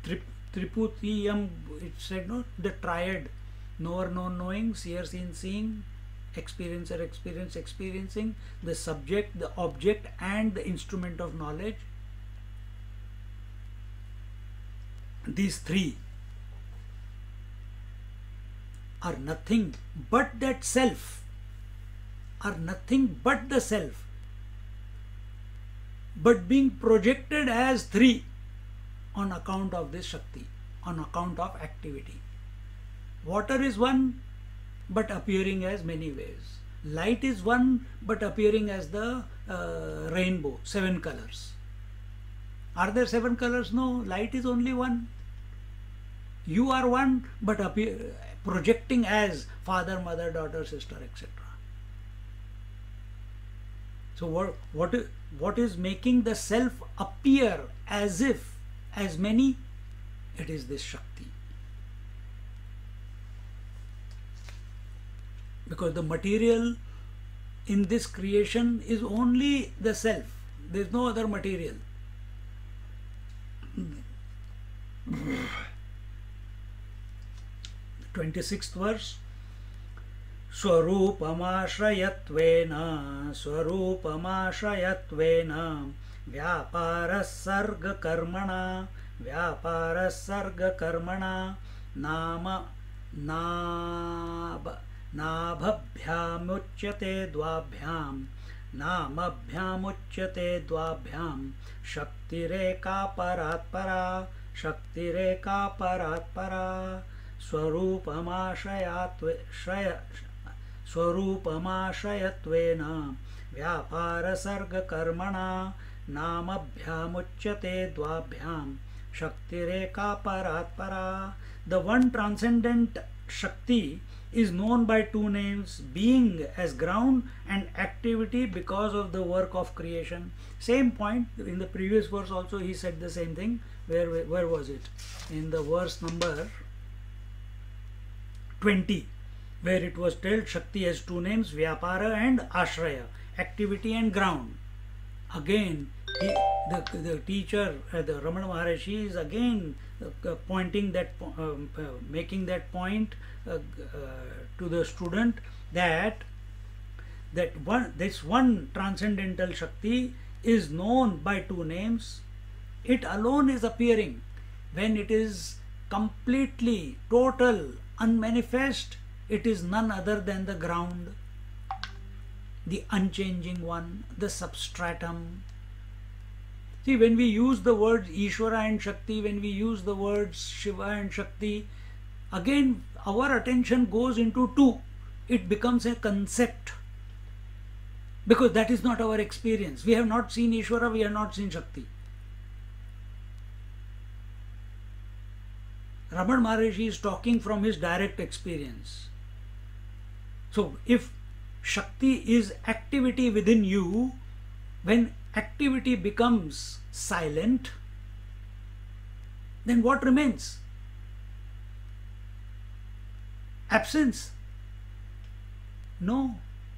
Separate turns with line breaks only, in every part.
Triputiyam, it said, no, the triad: knower, known, knowing; seer, seen, seeing; experiencer, experience, experiencing; the subject, the object, and the instrument of knowledge. These three are nothing but that self, are nothing but the self, but being projected as three on account of this Shakti, on account of activity. Water is one but appearing as many ways. Light is one but appearing as the rainbow, 7 colors. Are there 7 colors? No, light is only one. You are one but projecting as father, mother, daughter, sister, etc. So what is making the self appear as if as many? It is this Shakti. Because the material in this creation is only the self. There is no other material. 26th verse. Swarupamashrayattvena Vyaparasarga Nama Nabhabhyamuchyate dvabhyam Shaktireka paratpara Swarupamashrayattvena Vyaparasarga Namabhyamuchyate dvabhyam Shaktireka paratpara. The one transcendent Shakti is known by 2 names: being as ground and activity because of the work of creation. Same point in the previous verse also he said the same thing. Where was it? In the verse number 20, where it was told Shakti has 2 names: Vyapara and Ashraya, activity and ground. Again, the teacher, the Ramana Maharshi, is again pointing that, making that point to the student that this one transcendental Shakti is known by 2 names. It alone is appearing when it is completely, total, unmanifest. It is none other than the ground, the unchanging one, the substratum. See, when we use the words Ishvara and Shakti, when we use the words Shiva and Shakti, again our attention goes into 2. It becomes a concept, because that is not our experience. We have not seen Ishvara, we have not seen Shakti. Ramana Maharshi is talking from his direct experience. So if Shakti is activity within you, when activity becomes silent, then what remains? Absence? No.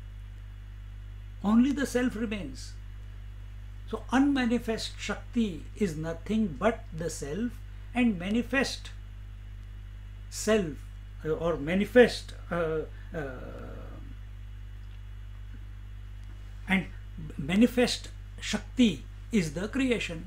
Only the self remains. So unmanifest Shakti is nothing but the self, and manifest self or manifest and manifest Shakti is the creation.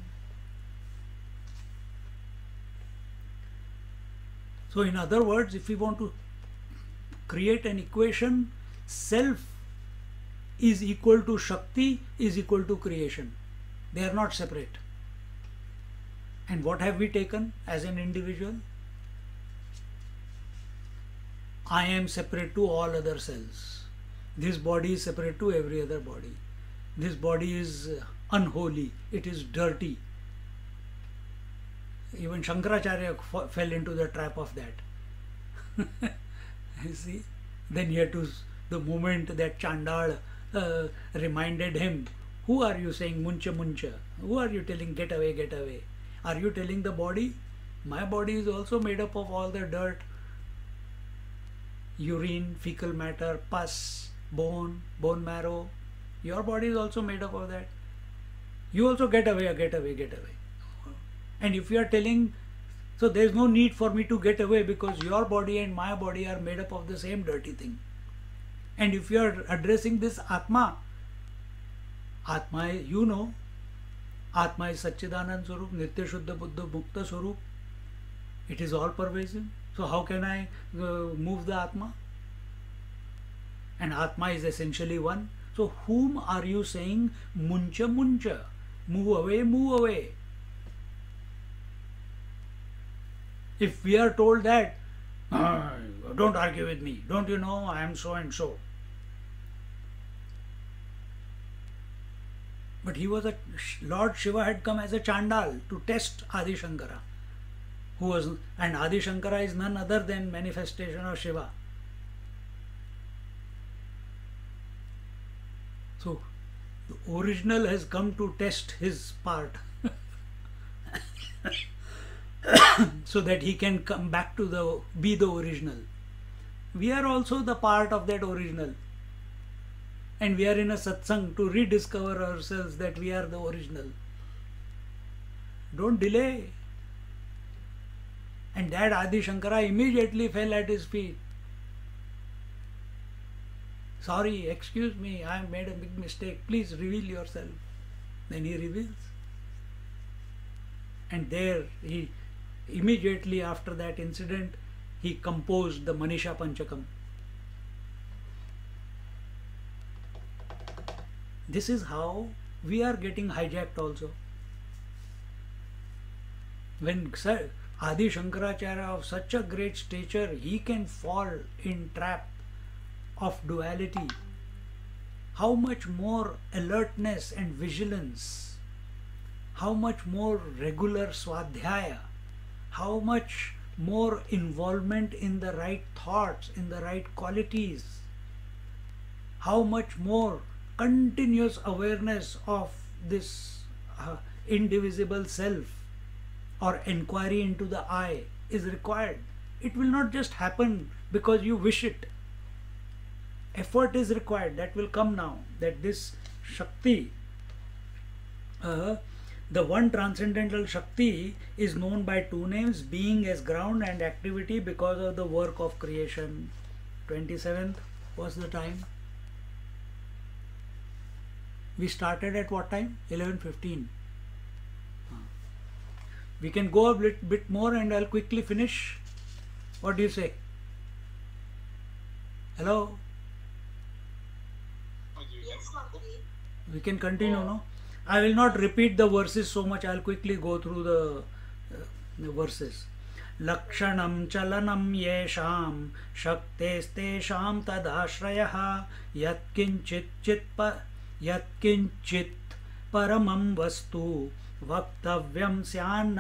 So in other words, if we want to create an equation, self is equal to Shakti is equal to creation. They are not separate. And what have we taken as an individual? I am separate to all other cells. This body is separate to every other body. This body is unholy. It is dirty. Even Shankaracharya fell into the trap of that. You see? Then he had to, the moment that Chandal reminded him, who are you saying muncha muncha? Who are you telling get away, get away? Are you telling the body? My body is also made up of all the dirt. Urine, fecal matter, pus, bone marrow. Your body is also made up of that. You also get away, get away, get away. And if you are telling So there is no need for me to get away, because your body and my body are made up of the same dirty thing. And if you are addressing this Atma, Atma, you know, Atma is Satchidanand Swarup, Nitya Shuddha Buddha Mukta Swarup. It is all pervasive. So how can I move the Atma? And Atma is essentially one. So whom are you saying muncha muncha? Move away, move away. If we are told that, don't argue with me, don't you know I am so and so. But he was Lord Shiva had come as a Chandal to test Adi Shankara, and Adi Shankara is none other than manifestation of Shiva. So the original has come to test his part so that he can come back to be the original. We are also the part of that original, and we are in a satsang to rediscover ourselves that we are the original. Don't delay. And that Adi Shankara immediately fell at his feet. Sorry, excuse me, I have made a big mistake. Please reveal yourself. Then he reveals. And there he, immediately after that incident, he composed the Manisha Panchakam. This is how we are getting hijacked also. When Adi Shankaracharya of such a great stature, he can fall in trap of duality, how much more alertness and vigilance, how much more regular swadhyaya, how much more involvement in the right thoughts, in the right qualities, how much more continuous awareness of this indivisible self or inquiry into the I is required. It will not just happen because you wish it. Effort is required. That will come now. That this Shakti, the one transcendental Shakti, is known by two names: being as ground and activity because of the work of creation. 27th was the time. We started at what time? 11:15. We can go a bit more and I'll quickly finish. What do you say? Hello? We can continue, no? I will not repeat the verses so much. I'll quickly go through the verses. Lakshanam chalanam yesham shaktestesham tadashrayah yatkinchit paramam vastu vaktavyam syan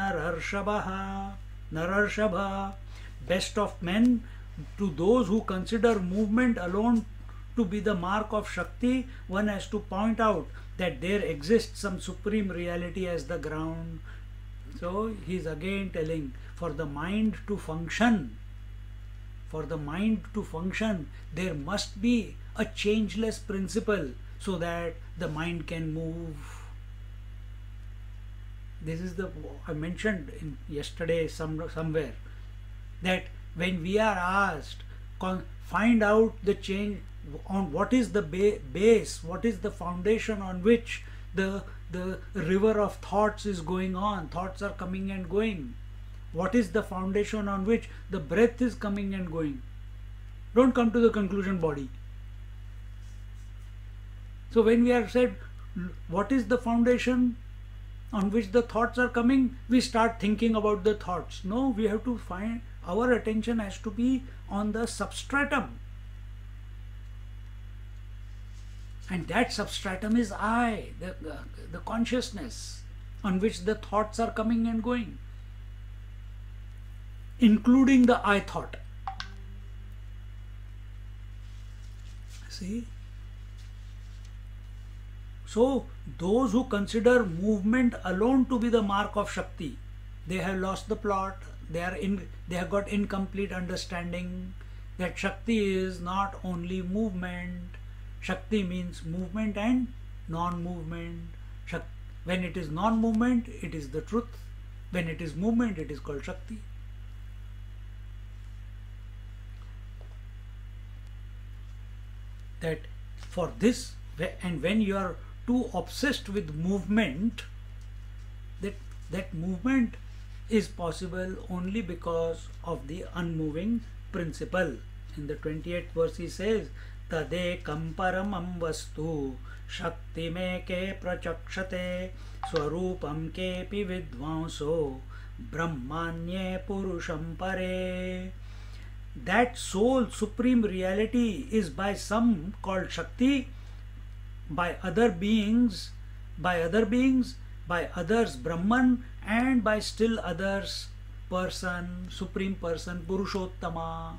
nararshava. Best of men, to those who consider movement alone to be the mark of Shakti, one has to point out that there exists some supreme reality as the ground. So he is again telling, for the mind to function, there must be a changeless principle so that the mind can move. This is I mentioned in yesterday somewhere, that when we are asked, find out the change on what is the base, what is the foundation on which the river of thoughts is going on, thoughts are coming and going. What is the foundation on which the breath is coming and going? Don't come to the conclusion body. So when we are said, what is the foundation on which the thoughts are coming, we start thinking about the thoughts. No, we have to find, our attention has to be on the substratum. And that substratum is I, the consciousness on which the thoughts are coming and going, including the I thought. See? So, those who consider movement alone to be the mark of Shakti, they have lost the plot, they have got incomplete understanding that Shakti is not only movement. Shakti means movement and non-movement. When it is non-movement, it is the truth. When it is movement, it is called Shakti. that for this, and when you are too obsessed with movement, that movement is possible only because of the unmoving principle. In the 28th verse he says, Tadekam paramam vastu shakti me ke prachakshate swarupam kepi vidvanso brahmanye purusham pare. That sole supreme reality is by some called Shakti, by other beings, by others Brahman, and by still others person, supreme person, Purushottama.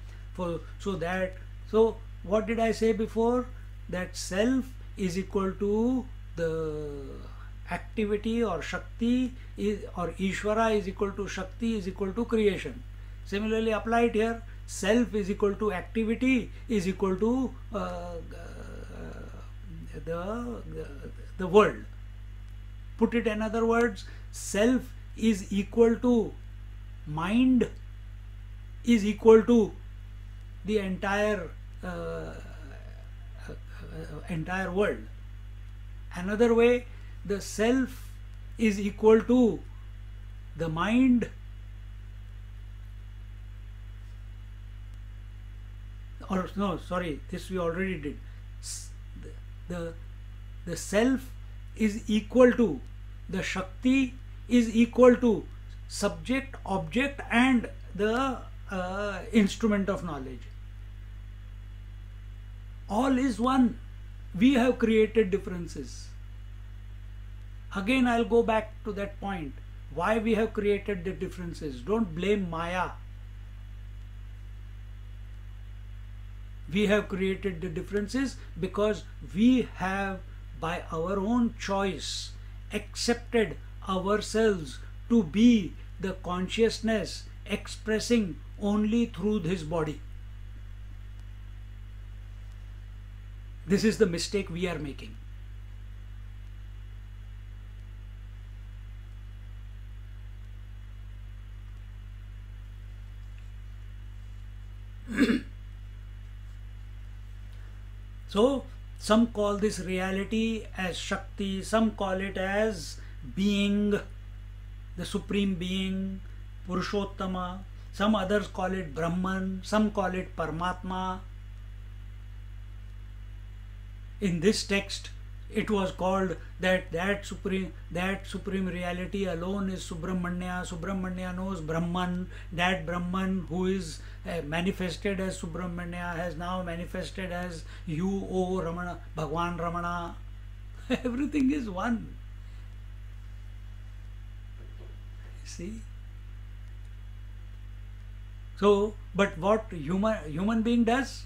So what did I say before? That self is equal to the activity, or Shakti or Ishvara is equal to Shakti is equal to creation. Similarly, apply it here. Self is equal to activity is equal to the world. Put it in other words, self is equal to mind is equal to the entire world. Another way, the self is equal to the mind, or no, sorry, this we already did. The self is equal to the Shakti is equal to subject, object, and the instrument of knowledge. All is one. We have created differences. Again, I'll go back to that point. Why we have created the differences? Don't blame Maya. We have created the differences because we have, by our own choice, accepted ourselves to be the consciousness expressing only through his body. This is the mistake we are making. So, some call this reality as Shakti, some call it as being, the supreme being, Purushottama, some others call it Brahman, some call it Paramatma. In this text, it was called that supreme reality alone is Subramanya. Subramanya knows Brahman. That Brahman who is manifested as Subramanya has now manifested as you, O Ramana, Bhagwan Ramana. Everything is one. See? So, but what human being does?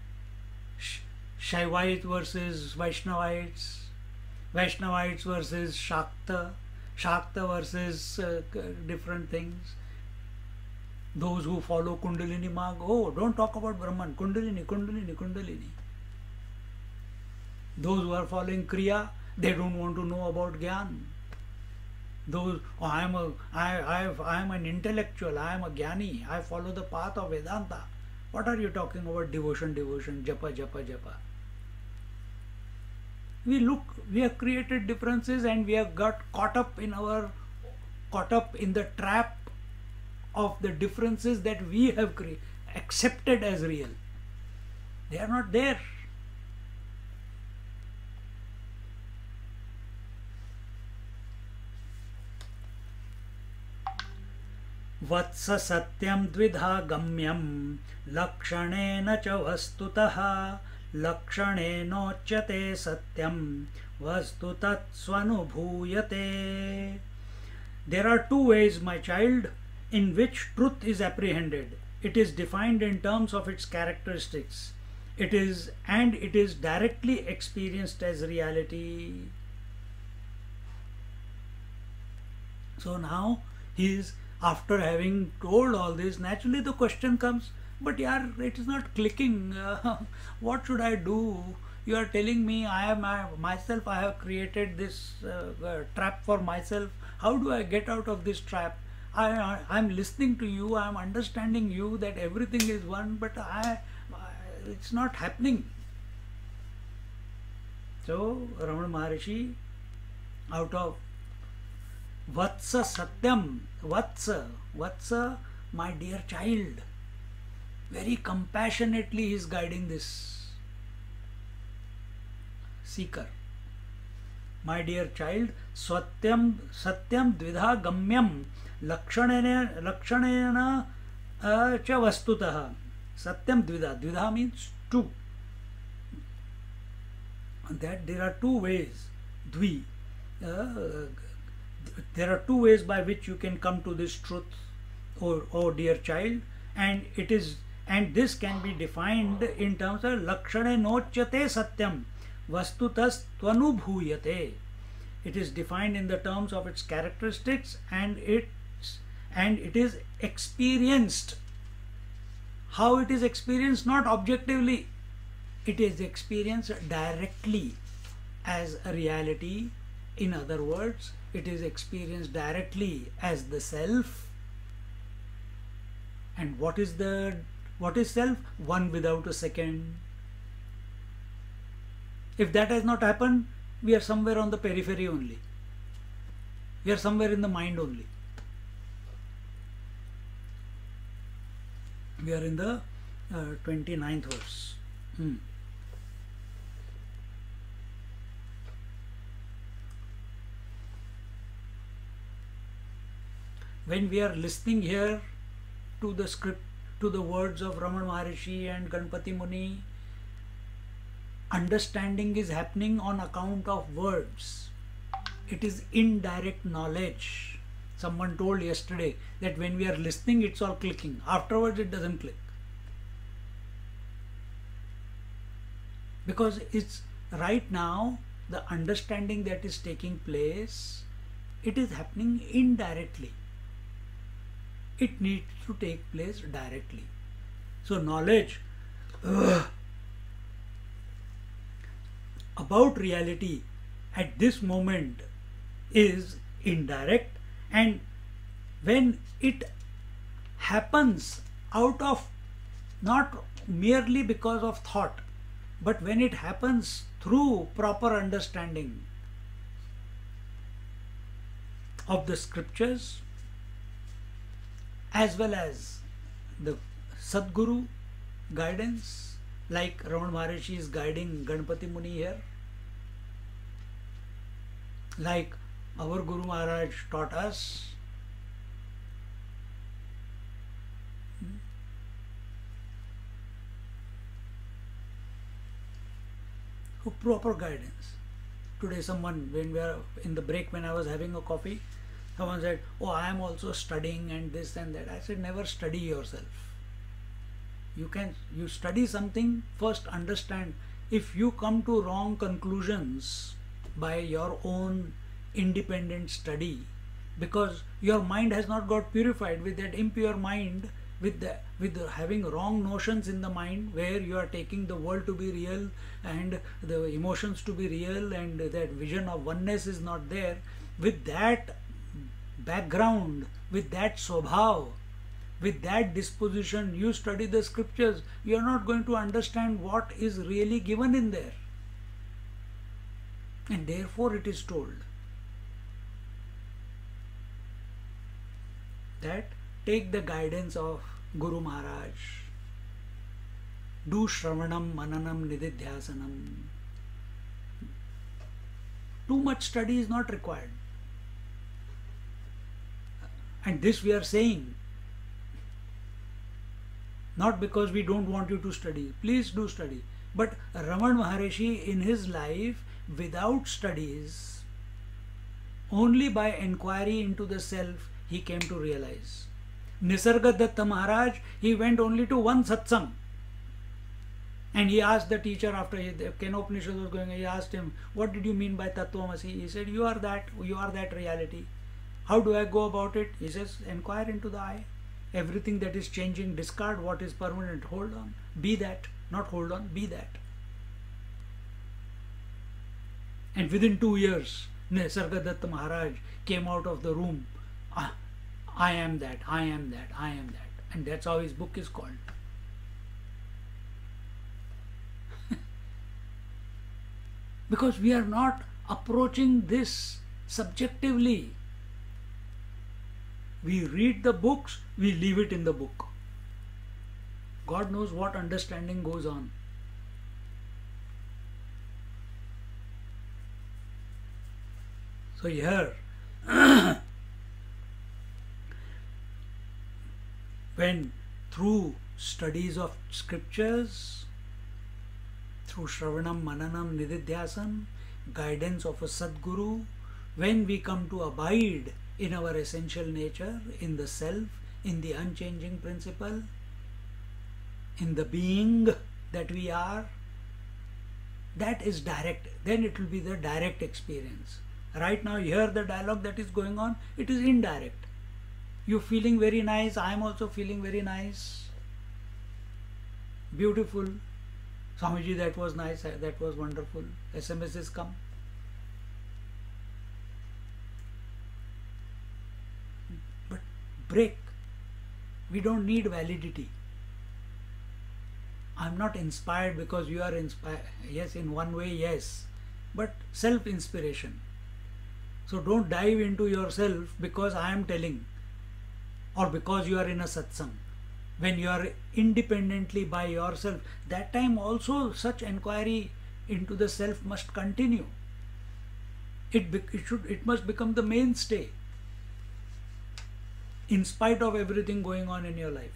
Shaivite versus Vaishnavites, Vaishnavites versus Shakta, Shakta versus different things. Those who follow Kundalini Marg, oh, don't talk about Brahman, Kundalini, Kundalini, Kundalini. Those who are following Kriya, they don't want to know about Gyan. Those, oh, I am an intellectual, I am a Jnani, I follow the path of Vedanta. What are you talking about? Devotion, japa, japa, japa. We have created differences and we have got caught up in the trap of the differences that we have accepted as real. They are not there. वत्स सत्यम द्विधा गम्यम लक्षणेन च वस्तुतः लक्षणेनोच्यते सत्यम वस्तुतत्स्वनुभूयते. There are two ways, my child, in which truth is apprehended. It is defined in terms of its characteristics. It is directly experienced as reality. So now he is, after having told all this, naturally the question comes, but yaar, it is not clicking. What should I do? You are telling me I have created this trap for myself. How do I get out of this trap? I am listening to you, I am understanding you that everything is one, but it's not happening. So Ramana Maharishi, out of Vatsa Satyam, Vatsa, my dear child, very compassionately he is guiding this seeker. My dear child, Satyam Dvidha Gamyam Lakshanena cha Vastutah. Satyam Dvidha means two. That there are two ways. There are two ways by which you can come to this truth, oh dear child, and this can be defined in terms of Lakshane Nochate Satyam Vastutas Tvanubhuyate. It is defined in the terms of its characteristics, and it is experienced. How it is experienced? Not objectively. It is experienced directly as a reality. In other words, it is experienced directly as the self. And what is self? One without a second. If that has not happened, we are somewhere on the periphery only. We are somewhere in the mind only. We are in the 29th verse. When we are listening here to the script, to the words of Ramana Maharishi and Ganpati Muni, understanding is happening on account of words. It is indirect knowledge. Someone told yesterday that when we are listening, it's all clicking. Afterwards, it doesn't click. Because it's right now, the understanding that is taking place, it is happening indirectly. It needs to take place directly. So knowledge about reality at this moment is indirect, and when it happens out of, not merely because of thought, but when it happens through proper understanding of the scriptures, as well as the Sadguru guidance, like Ramana Maharishi is guiding Ganpati Muni here, like our Guru Maharaj taught us. Proper guidance. Today someone, when we are in the break, when I was having a coffee, someone said, oh, I am also studying and this and that. I said, never study yourself. You study something, first understand. If you come to wrong conclusions by your own independent study, because your mind has not got purified with that impure mind, with having wrong notions in the mind, where you are taking the world to be real and the emotions to be real, and that vision of oneness is not there. With that background, with that swabhav, with that disposition, you study the scriptures, you are not going to understand what is really given in there. And therefore it is told that take the guidance of Guru Maharaj, do Shravanam, Mananam, Nididhyasanam. Too much study is not required. And this we are saying not because we don't want you to study. Please do study. But Ramana Maharishi in his life, without studies, only by inquiry into the self, he came to realize. Nisarga Datta Maharaj, he went only to one satsang. And he asked the teacher after the Kenopanishad was going, he asked him, what did you mean by Tattvamasi? He said, you are that reality. How do I go about it? He says, inquire into the I. Everything that is changing, discard. What is permanent, hold on. Be that, not hold on, be that. And within 2 years, Nisarga Datta Maharaj came out of the room. I am that, I am that, I am that. And that's how his book is called. Because we are not approaching this subjectively. We read the books, we leave it in the book. God knows what understanding goes on. So here, when through studies of scriptures, through Shravanam, Mananam, Nididhyasam, guidance of a Sadguru, when we come to abide in our essential nature, in the self, in the unchanging principle, in the being that we are, that is direct. Then it will be the direct experience. Right now, here the dialogue that is going on, it is indirect. You feeling very nice, I am also feeling very nice. Beautiful. Swamiji, that was nice, that was wonderful. SMSs come. But break. We don't need validity. I'm not inspired because you are inspired. Yes, in one way, yes. But self-inspiration. So don't dive into yourself because I am telling, or because you are in a satsang. When you are independently by yourself, that time also such inquiry into the self must continue. It must become the mainstay, in spite of everything going on in your life.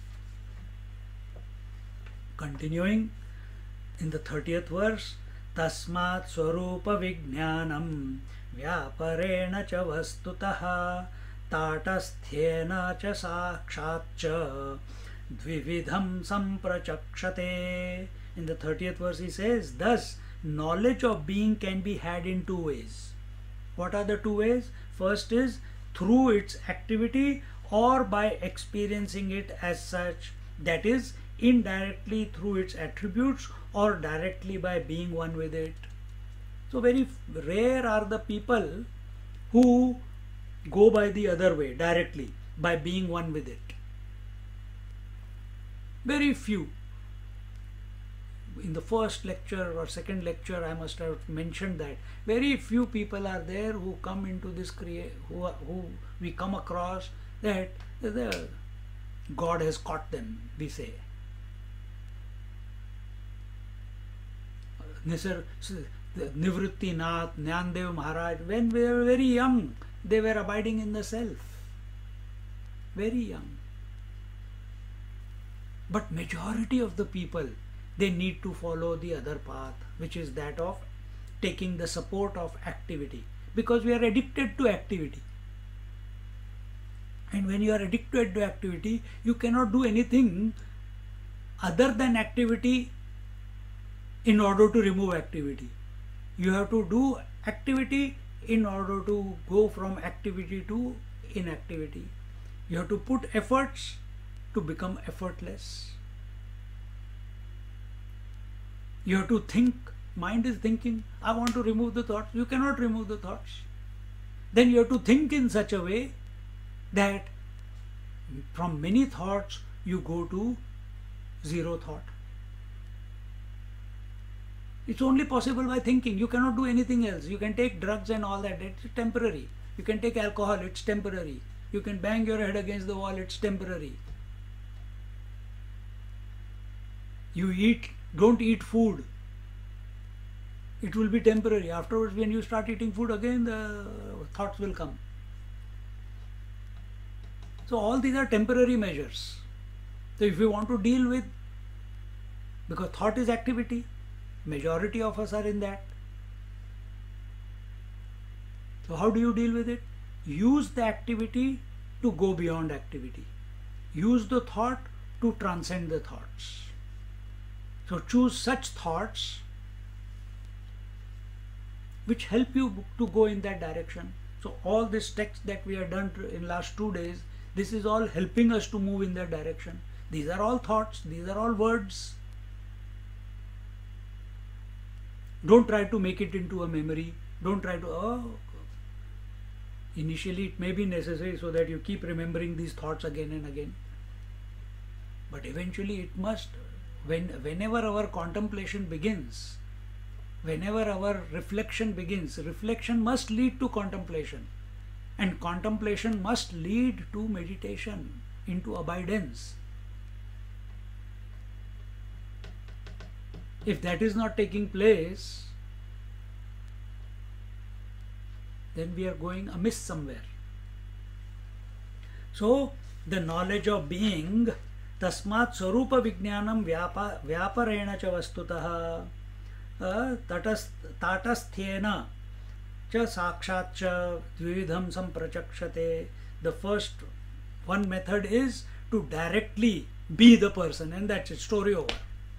Continuing in the 30th verse, Tasmat Swarupa Vijnanam Vyaparena cha vastutaha Tatasthena cha sakshat cha Dvividham samprachakshate. In the 30th verse he says, thus knowledge of being can be had in two ways. What are the two ways? First is through its activity or by experiencing it as such, that is indirectly through its attributes or directly by being one with it. So very rare are the people who go by the other way, directly, by being one with it. Very few. In the first lecture or second lecture I must have mentioned that very few people are there who come into this who we come across that the God has caught them, we say. Nivritti Nath, Nyandev Maharaj, when they were very young, they were abiding in the self. Very young. But majority of the people, they need to follow the other path, which is that of taking the support of activity. Because we are addicted to activity. And when you are addicted to activity, you cannot do anything other than activity in order to remove activity. You have to do activity in order to go from activity to inactivity. You have to put efforts to become effortless. You have to think. Mind is thinking, I want to remove the thoughts. You cannot remove the thoughts. Then you have to think in such a way that from many thoughts you go to zero thought. It's only possible by thinking. You cannot do anything else. You can take drugs and all that. It's temporary. You can take alcohol. It's temporary. You can bang your head against the wall. It's temporary. You don't eat food. It will be temporary. Afterwards, when you start eating food again, the thoughts will come. So all these are temporary measures. So if you want to deal with, because thought is activity, majority of us are in that. So how do you deal with it? Use the activity to go beyond activity. Use the thought to transcend the thoughts. So choose such thoughts which help you to go in that direction. So all this text that we have done in last 2 days, this is all helping us to move in that direction. These are all thoughts, these are all words. Don't try to make it into a memory. Don't try to, initially it may be necessary so that you keep remembering these thoughts again and again. But eventually it must, whenever our contemplation begins, whenever our reflection begins, reflection must lead to contemplation, and contemplation must lead to meditation, into abidance. If that is not taking place, then we are going amiss somewhere. So, the knowledge of being, tasmat swarupa vijnanam vyaparena cha vastutah tatasthyena cha sakshat cha dvividham samprachakshate. The first one method is to directly be the person, and that's it, story over.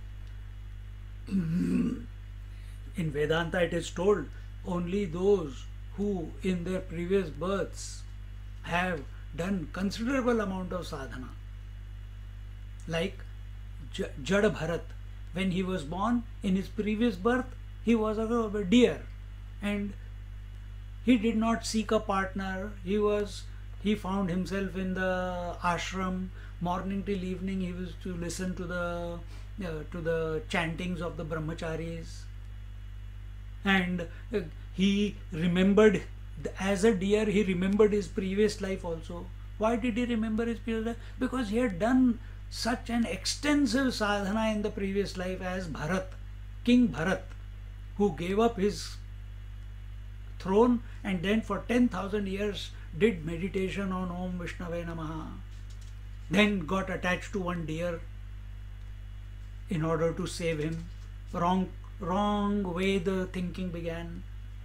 In Vedanta it is told only those who in their previous births have done considerable amount of sadhana, like Jada Bharat, when he was born, in his previous birth he was a deer, and he did not seek a partner. He found himself in the ashram. Morning till evening he used to listen to the chantings of the brahmacharis, and he remembered, as a deer, he remembered his previous life also. Why did he remember his previous life? Because he had done such an extensive sadhana in the previous life as Bharat, King Bharat, who gave up his throne and then for 10,000 years did meditation on Om Vishnave Namaha, then got attached to one deer in order to save him. Wrong way the thinking began.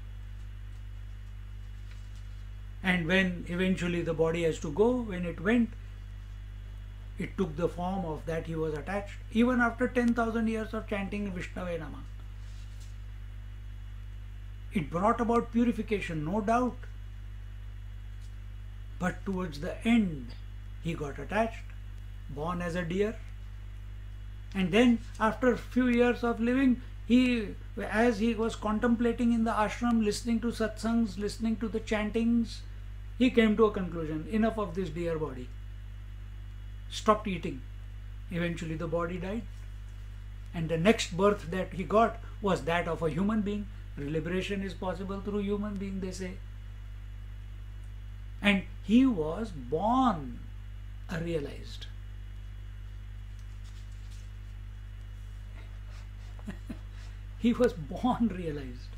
And when eventually the body has to go, when it went, it took the form of that he was attached, even after 10,000 years of chanting Vishnave Nama. It brought about purification, no doubt. But towards the end, he got attached, born as a deer. And then after a few years of living, as he was contemplating in the ashram, listening to satsangs, listening to the chantings, he came to a conclusion, enough of this deer body. Stopped eating. Eventually the body died. And the next birth that he got was that of a human being. Liberation is possible through human being, they say. And he was born realized. He was born realized.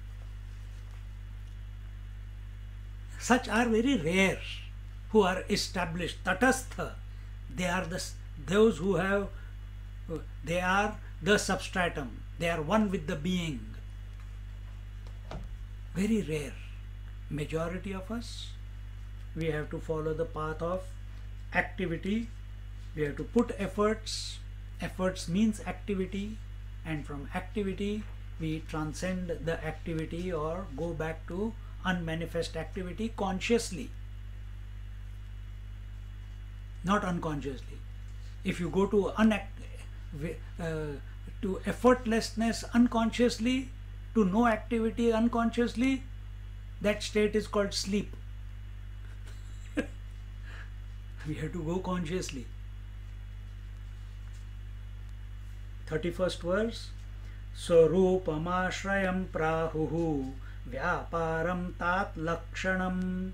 Such are very rare who are established. Tatastha, they are those who have, they are the substratum. They are one with the being. Very rare. Majority of us, we have to follow the path of activity. We have to put efforts. Efforts means activity. And from activity, we transcend the activity or go back to unmanifest activity consciously, not unconsciously. If you go to effortlessness unconsciously, to no activity unconsciously, that state is called sleep. We have to go consciously. 31st verse. Swarupamāshrayam prahuhu vyaparam tat lakshanam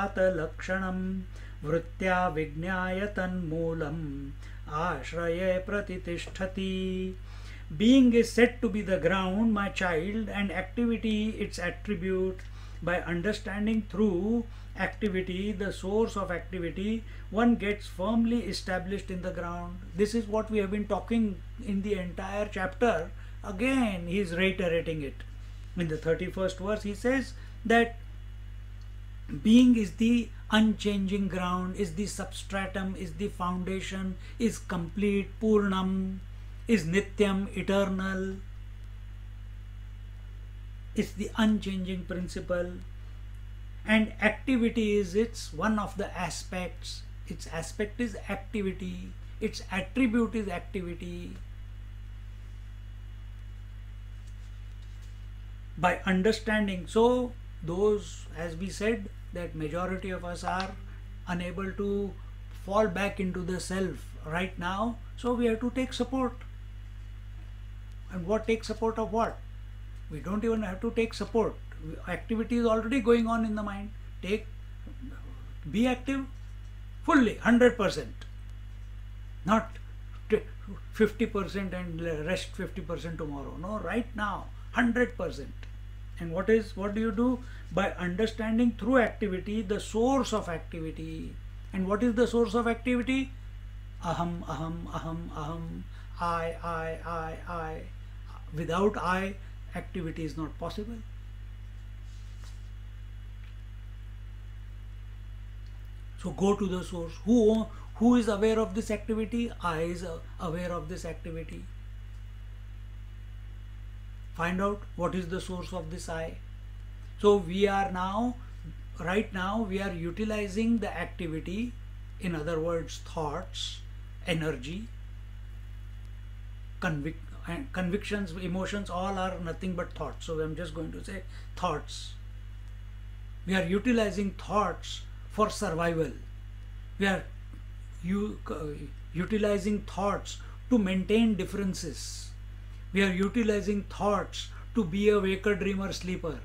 vrittya vijñāyatan moolam ashraye pratitishthati. Being is said to be the ground, my child, and activity its attribute. By understanding through activity, the source of activity, one gets firmly established in the ground. This is what we have been talking in the entire chapter. Again, he is reiterating it. In the 31st verse, he says that being is the unchanging ground, is the substratum, is the foundation, is complete, purnam, is nityam, eternal, is the unchanging principle, and activity is its one of the aspects. Its aspect is activity, its attribute is activity. By understanding, so those, as we said, that majority of us are unable to fall back into the self right now, so we have to take support. And what takes support of what? We don't even have to take support. Activity is already going on in the mind. Be active fully, 100%. Not 50% and rest 50% tomorrow. No, right now, 100%. And what do you do? By understanding through activity the source of activity. And what is the source of activity? Aham, aham, aham, aham. I. Without I, activity is not possible. So go to the source. Who is aware of this activity? I is aware of this activity. Find out what is the source of this I. So right now we are utilizing the activity, in other words thoughts, energy, convictions, emotions, all are nothing but thoughts. So I'm just going to say thoughts. We are utilizing thoughts for survival. We are utilizing thoughts to maintain differences. We are utilizing thoughts to be a waker, dreamer, sleeper.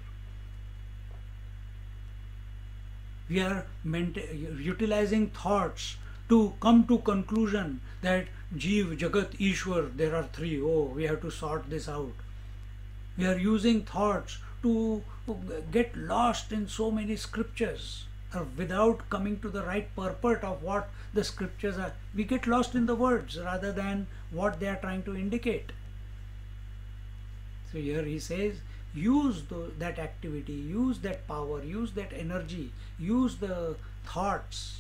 We are utilizing thoughts to come to conclusion that Jeev, Jagat, Ishwar, there are three. Oh, we have to sort this out. We are using thoughts to get lost in so many scriptures without coming to the right purport of what the scriptures are. We get lost in the words rather than what they are trying to indicate. So here he says, use that activity, use that power, use that energy, use the thoughts,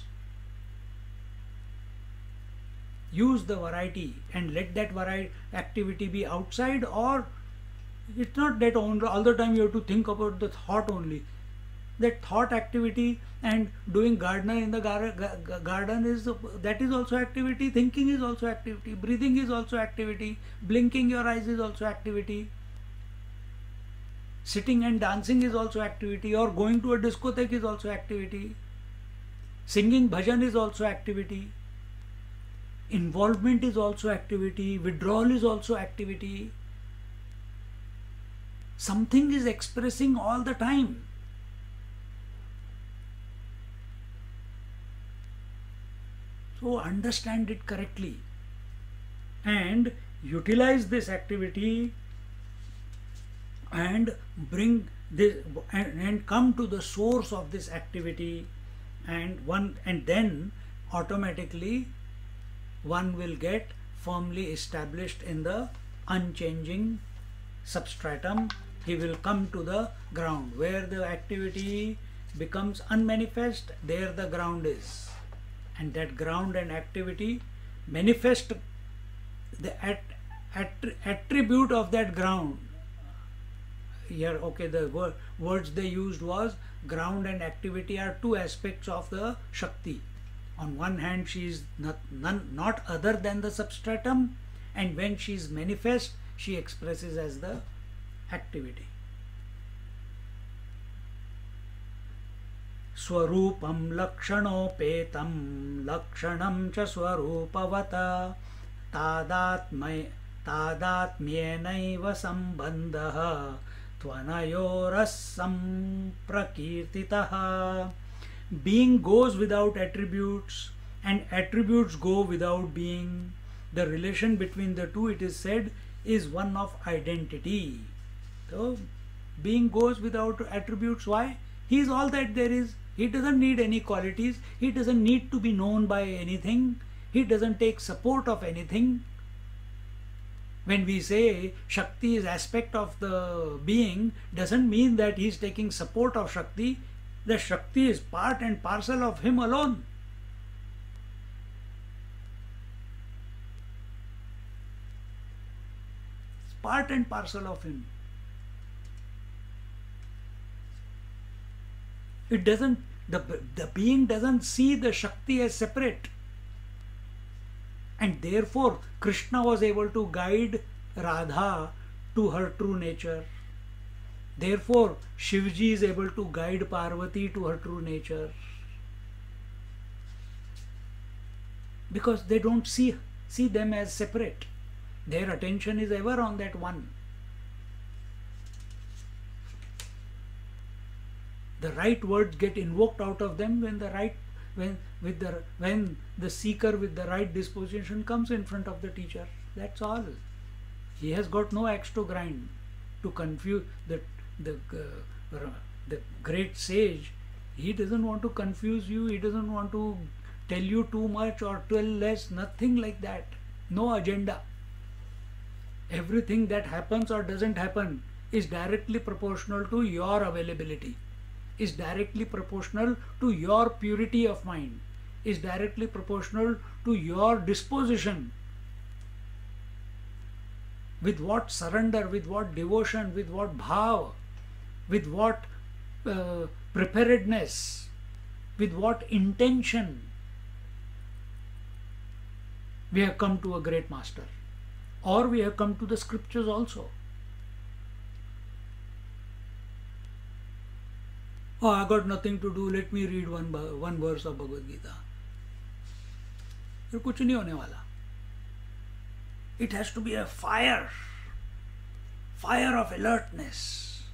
use the variety, and let that activity be outside. Or it's not that all the time you have to think about the thought only. That thought activity and doing gardener in the garden is also activity. Thinking is also activity. Breathing is also activity. Blinking your eyes is also activity. Sitting and dancing is also activity, or going to a discotheque is also activity. Singing bhajan is also activity. Involvement is also activity. Withdrawal is also activity. Something is expressing all the time. So understand it correctly and utilize this activity and bring this and come to the source of this activity, and then automatically one will get firmly established in the unchanging substratum. He will come to the ground where the activity becomes unmanifest. There the ground is, and that ground and activity manifest the attribute of that ground. Here, okay, the words they used was ground and activity are two aspects of the Shakti. On one hand, she is not other than the substratum, and when she is manifest, she expresses as the activity. Swarupam lakshanopetam lakshanam cha swarupavata tadatmyenaiva sambandha tvanayorasam prakirtitaha. Being goes without attributes and attributes go without being. The relation between the two, it is said, is one of identity. So being goes without attributes. Why? He is all that there is. He doesn't need any qualities. He doesn't need to be known by anything. He doesn't take support of anything. When we say Shakti is aspect of the being, doesn't mean that he is taking support of Shakti. The Shakti is part and parcel of him alone. It's part and parcel of him. It doesn't, the being doesn't see the Shakti as separate. And therefore, Krishna was able to guide Radha to her true nature. Therefore, Shivji is able to guide Parvati to her true nature. Because they don't see them as separate. Their attention is ever on that one. The right words get invoked out of them when the seeker with the right disposition comes in front of the teacher. That's all. He has got no axe to grind to confuse the great sage. He doesn't want to confuse you. He doesn't want to tell you too much or tell less. Nothing like that. No agenda. Everything that happens or doesn't happen is directly proportional to your availability, is directly proportional to your purity of mind, is directly proportional to your disposition. With what surrender, with what devotion, with what bhav, with what preparedness, with what intention we have come to a great master, or we have come to the scriptures also. Oh, I got nothing to do, let me read one verse of Bhagavad Gita. फिर कुछ नहीं होने वाला. It has to be a fire of alertness.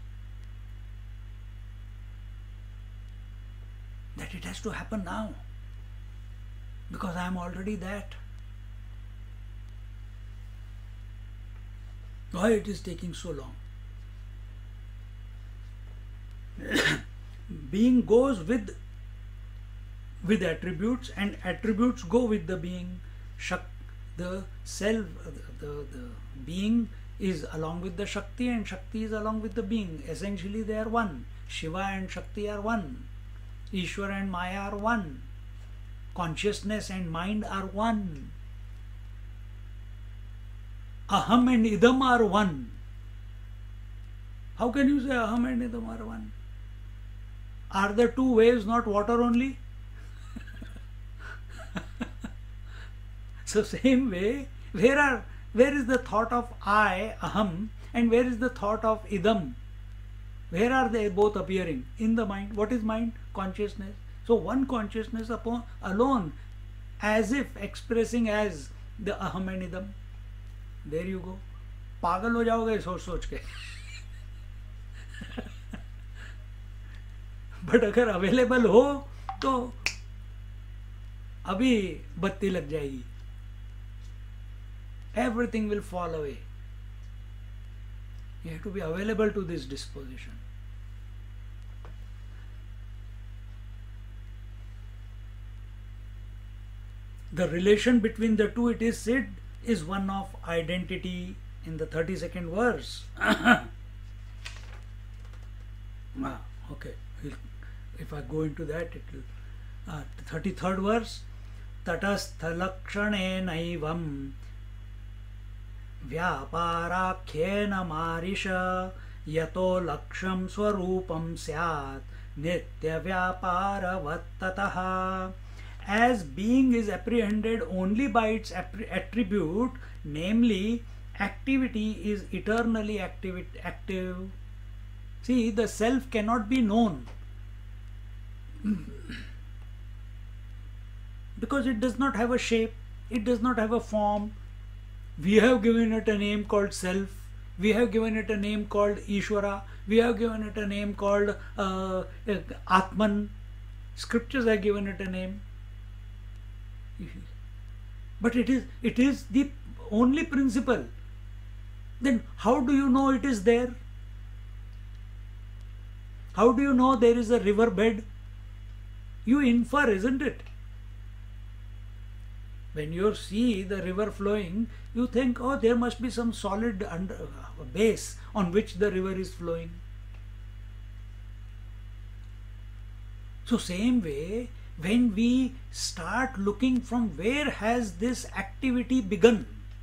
That it has to happen now, because I am already that. Why it is taking so long? Being goes with attributes, and attributes go with the being. The self, the being is along with the Shakti, and Shakti is along with the being. Essentially they are one. Shiva and Shakti are one. Ishwar and Maya are one. Consciousness and mind are one. Aham and Idam are one. How can you say Aham and Idam are one? Are the two waves not water only? So same way, where is the thought of I, Aham, and where is the thought of Idam? Where are they both appearing? In the mind. What is mind? Consciousness. So one consciousness alone, as if expressing as the Aham and Idam. There you go. पागल हो जाओगे सोच के. But अगर available हो तो अभी बत्ती लग जाएगी. Everything will fall away. You have to be available to this disposition. The relation between the two, it is said, is one of identity in the 32nd verse. Okay. If I go into that, it will. 33rd verse. Tatasthalakshane व्यापाराख्येन मारिष यतो लक्ष्यं स्वरूपं स्यात् नित्य व्यापारवत्ततः. As being is apprehended only by its attribute, namely activity is eternally active. See, the self cannot be known because it does not have a shape, it does not have a form. We have given it a name called self, we have given it a name called Ishvara, we have given it a name called Atman. Scriptures have given it a name. But it is the only principle. Then how do you know it is there? How do you know there is a river bed? You infer, isn't it? When you see the river flowing, you think, oh, there must be some solid base on which the river is flowing. So same way, when we start looking from where has this activity begun,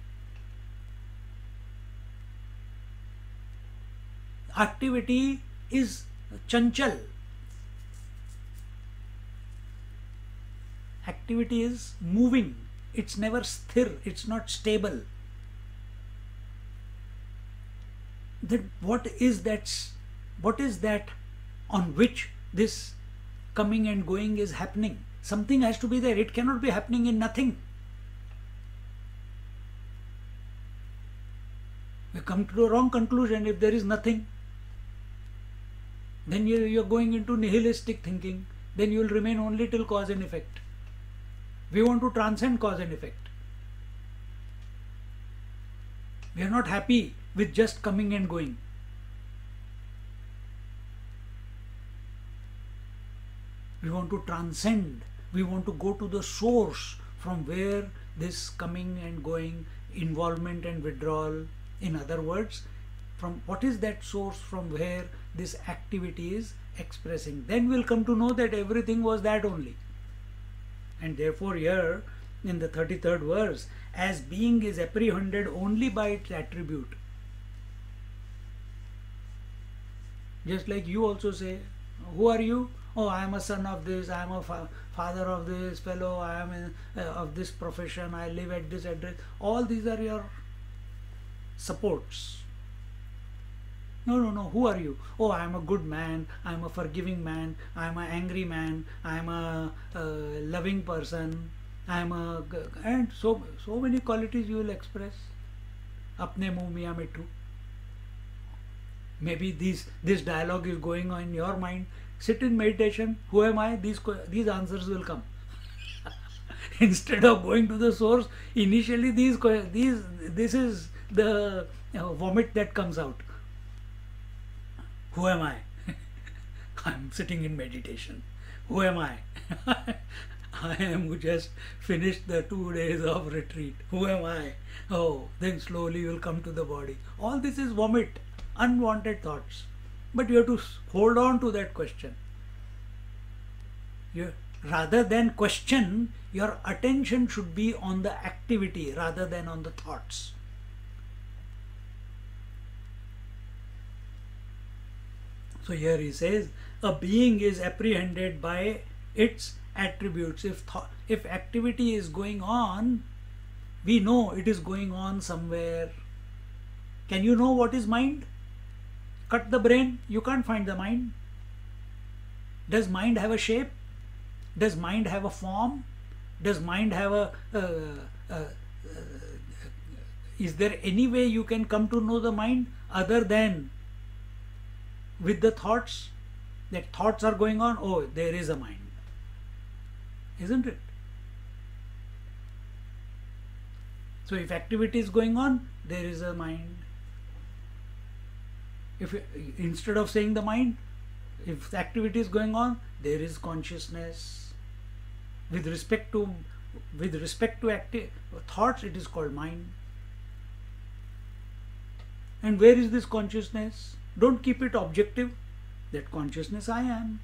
activity is chanchal. Activity is moving. It's never sthir. It's not stable. Then what is that on which this coming and going is happening? Something has to be there. It cannot be happening in nothing. We come to the wrong conclusion if there is nothing. Then you're going into nihilistic thinking. Then you will remain only till cause and effect. We want to transcend cause and effect. We are not happy with just coming and going. We want to transcend. We want to go to the source from where this coming and going, involvement and withdrawal, in other words, from what is that source from where this activity is expressing. Then we'll come to know that everything was that only. And therefore here in the 33rd verse, as being is apprehended only by its attribute. Just like you also say, who are you? Oh, I am a son of this, I am a father of this fellow, I am of this profession, I live at this address. All these are your supports. No, who are you? Oh, I am a good man, I am a forgiving man, I am an angry man, I am a loving person, I am a... and so many qualities you will express. Apne muh miyan mittu. Maybe this dialogue is going on in your mind. Sit in meditation. Who am I? These answers will come. Instead of going to the source, initially this is the vomit that comes out. Who am I? I'm sitting in meditation. Who am I? I am who just finished the 2 days of retreat. Who am I? Oh, then slowly you will come to the body. All this is vomit, unwanted thoughts. But you have to hold on to that question. Rather than question, your attention should be on the activity rather than on the thoughts. So here he says, a being is apprehended by its attributes. If activity is going on, we know it is going on somewhere. Can you know what is mind? Cut the brain, you can't find the mind. Does mind have a shape? Does mind have a form? Does mind have is there any way you can come to know the mind other than with the thoughts? That thoughts are going on, oh, there is a mind. Isn't it? So if activity is going on, there is a mind. If instead of saying the mind, if the activity is going on, there is consciousness. With respect to active thoughts, it is called mind. And where is this consciousness? Don't keep it objective. That consciousness I am.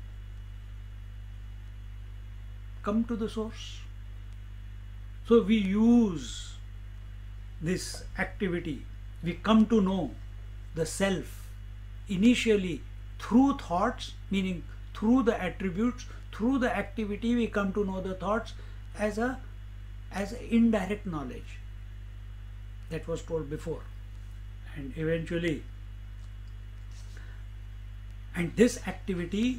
Come to the source. So we use this activity. We come to know the self initially through thoughts, meaning through the attributes, through the activity we come to know the thoughts as indirect knowledge. That was told before. And eventually, and this activity,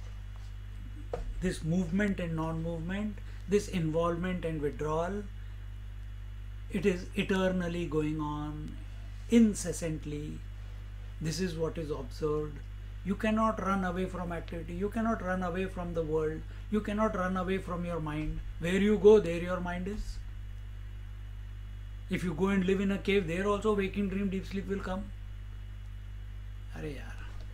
this movement and non-movement, this involvement and withdrawal, it is eternally going on, incessantly. This is what is observed. You cannot run away from activity. You cannot run away from the world. You cannot run away from your mind. Where you go, there your mind is. If you go and live in a cave, there also waking dream, deep sleep will come. Arey yaar.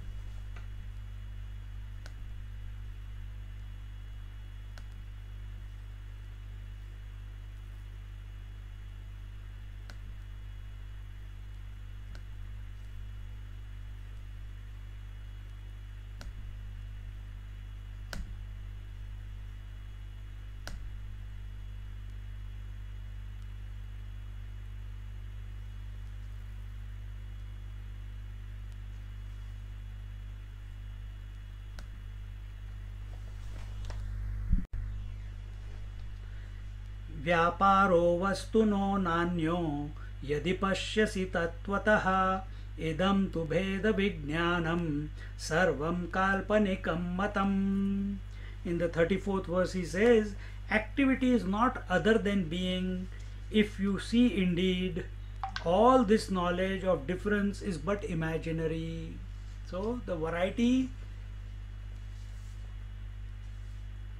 व्यापारो वस्तुनो नान्यो यदि पश्यसि तत्त्वतः इदं तु भेद विज्ञानम सर्वं काल्पनिकं मतम्. In the 34th verse he says, activity is not other than being. If you see indeed, all this knowledge of difference is but imaginary. So the variety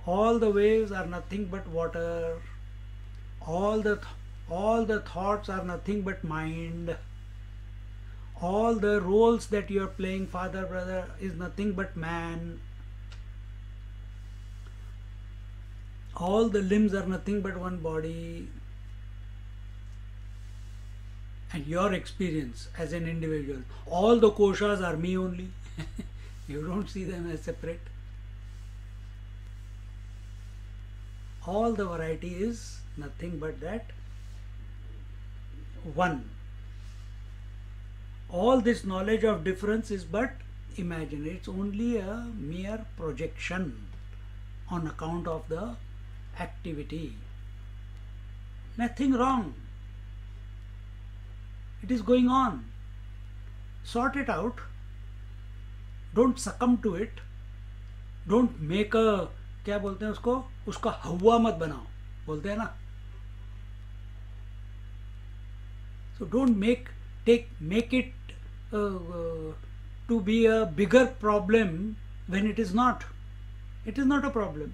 All the waves are nothing but water. All the thoughts are nothing but mind. All the roles that you are playing, father, brother, is nothing but man. All the limbs are nothing but one body. And your experience as an individual, all the koshas are me only. You don't see them as separate. All the variety is nothing but that one. All this knowledge of difference is but imaginary. It's only a mere projection on account of the activity. Nothing wrong. It is going on. Sort it out. Don't succumb to it. Don't make a, क्या बोलते हैं उसको, उसका हवा मत बनाओ, बोलते हैं ना. So don't make it to be a bigger problem when it is not. It is not a problem.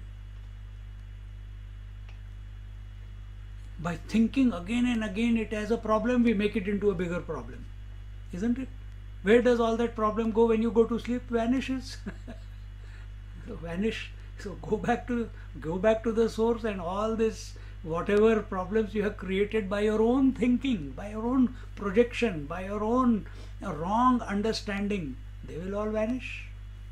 By thinking again and again it as a problem, we make it into a bigger problem, isn't it? Where does all that problem go when you go to sleep? Vanishes. So vanish. So go back to the source, and all this, whatever problems you have created by your own thinking, by your own projection, by your own wrong understanding, they will all vanish.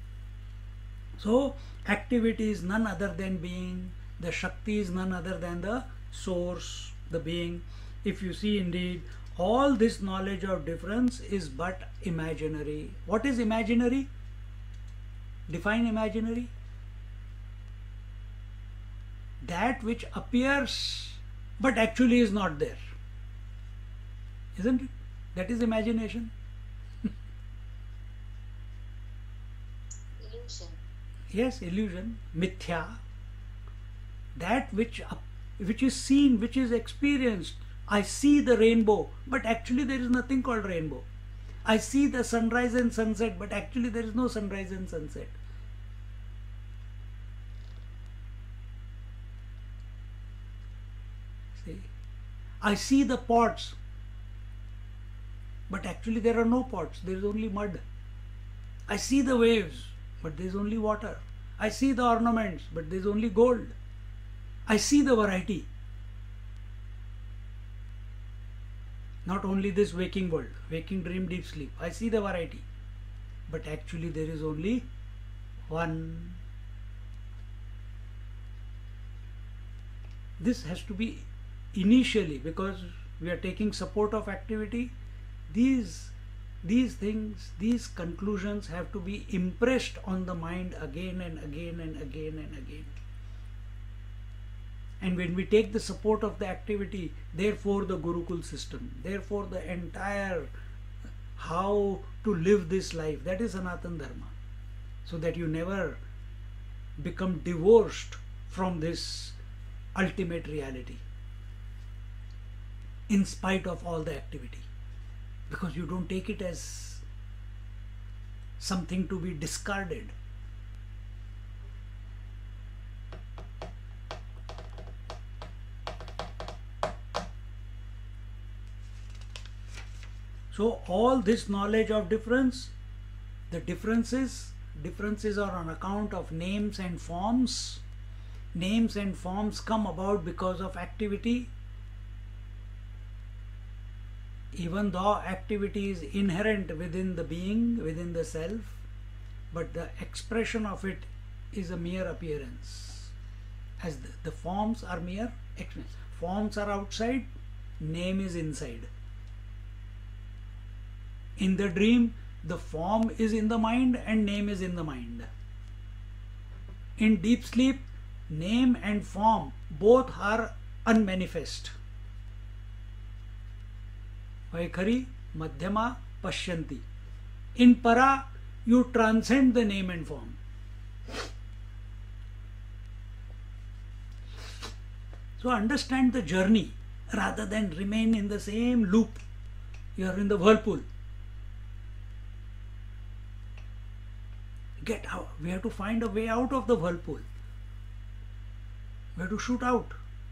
So activity is none other than being. The Shakti is none other than the source, the being. If you see, indeed, all this knowledge of difference is but imaginary. What is imaginary? Define imaginary. That which appears but actually is not there. Isn't it? That is imagination.
Illusion.
Yes, illusion, mithya. That which is seen, which is experienced. I see the rainbow, but actually there is nothing called rainbow. I see the sunrise and sunset, but actually there is no sunrise and sunset. See, I see the pots, but actually there are no pots, there is only mud. I see the waves, but there is only water. I see the ornaments, but there is only gold. I see the variety. Not only this waking world, waking, dream, deep sleep. I see the variety. But actually there is only one. This has to be initially, because we are taking support of activity. These things, these conclusions have to be impressed on the mind again and again and again and again. And when we take the support of the activity, therefore the Gurukul system, therefore the entire how to live this life, that is Sanatana Dharma. So that you never become divorced from this ultimate reality in spite of all the activity. Because you don't take it as something to be discarded. So all this knowledge of difference, the differences are on account of names and forms. Names and forms come about because of activity. Even though activity is inherent within the being, within the self, but the expression of it is a mere appearance. As the forms are mere expressions. Forms are outside, name is inside. In the dream, the form is in the mind and name is in the mind. In deep sleep, name and form both are unmanifest. Vaikhari, Madhyama, Pashyanti. In Para, you transcend the name and form. So understand the journey rather than remain in the same loop. You are in the whirlpool. Get out. We have to find a way out of the whirlpool. We have to shoot out.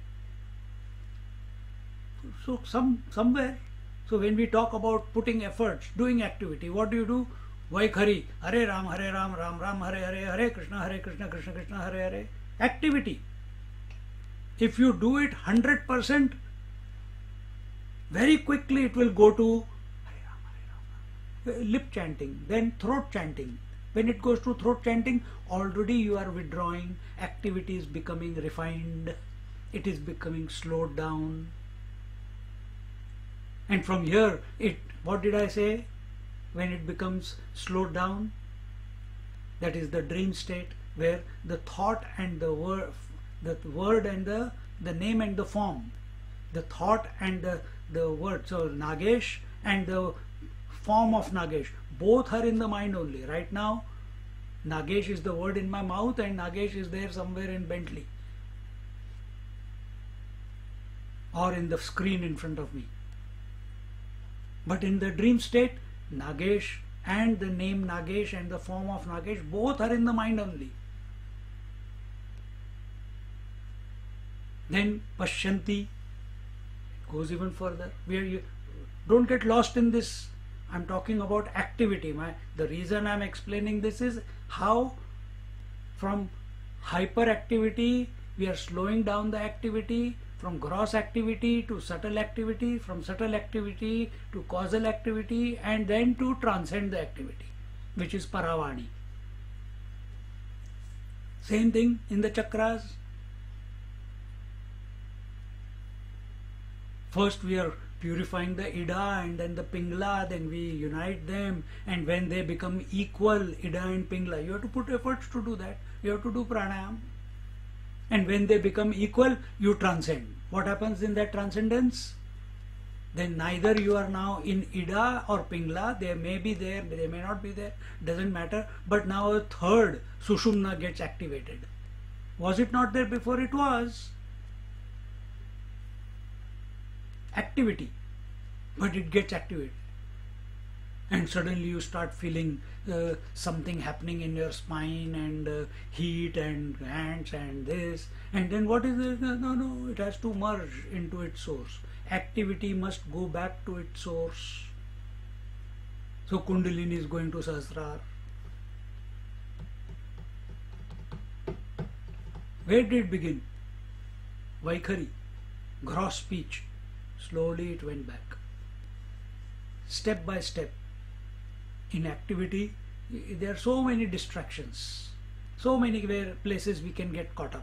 So somewhere. So when we talk about putting efforts, doing activity, what do? Vaikhari, Hare Ram, Ram Ram, Hare Hare, Hare Krishna, Krishna Krishna, Hare Hare. Activity. If you do it 100%, very quickly it will go to Hare Ram, lip chanting, then throat chanting. When it goes to throat chanting, already you are withdrawing, activity is becoming refined, it is becoming slowed down. And from here, what did I say? When it becomes slowed down, that is the dream state, where the thought and the word and the name and the form, the thought and the word, so Nagesh and the form of Nagesh, both are in the mind only. Right now, Nagesh is the word in my mouth and Nagesh is there somewhere in Bentley or in the screen in front of me. But in the dream state, Nagesh and the name Nagesh and the form of Nagesh, both are in the mind only. Then Pashyanti goes even further. Where you don't get lost in this. I'm talking about activity. The reason I'm explaining this is how from hyperactivity we are slowing down the activity, from gross activity to subtle activity, from subtle activity to causal activity, and then to transcend the activity, which is Paravani. Same thing in the chakras. First we are purifying the Ida and then the Pingla, then we unite them, and when they become equal, Ida and Pingla, you have to put efforts to do that. You have to do pranayam. And when they become equal, you transcend. What happens in that transcendence? Then neither you are now in Ida or Pingla, they may be there, they may not be there, doesn't matter, but now a third Sushumna gets activated. Was it not there before? It was. Activity, but it gets activated. And suddenly you start feeling something happening in your spine and heat and hands and this, and then what is it? No, it has to merge into its source. Activity must go back to its source. So Kundalini is going to Sahasrara. Where did it begin? Vaikhari, gross speech. Slowly it went back. Step by step. In activity, there are so many distractions, so many places we can get caught up.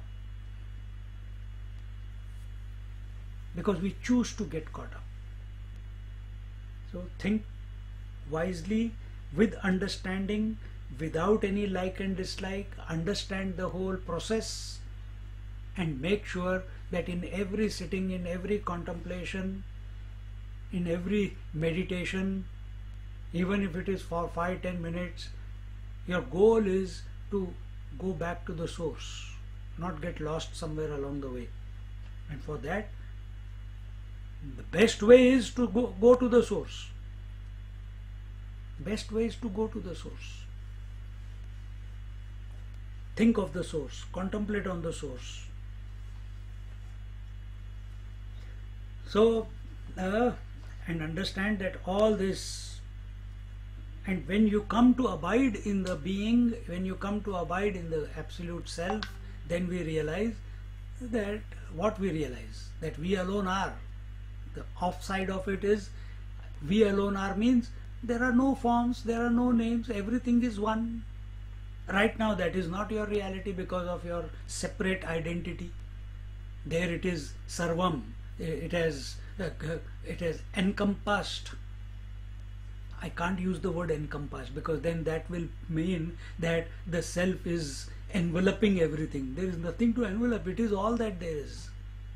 Because we choose to get caught up. So think wisely, with understanding, without any like and dislike, understand the whole process and make sure that in every sitting, in every contemplation, in every meditation, even if it is for 5-10 minutes, your goal is to go back to the source, not get lost somewhere along the way. And for that, the best way is to go to the source. Best way is to go to the source. Think of the source, contemplate on the source. So, and understand that all this, and when you come to abide in the being, when you come to abide in the absolute self, then we realize that what we realize, that we alone are. The offside of it is we alone are means there are no forms, there are no names, everything is one. Right now that is not your reality because of your separate identity. There it is sarvam. It has encompassed. I can't use the word encompass because then that will mean that the self is enveloping everything. There is nothing to envelop. It is all that there is.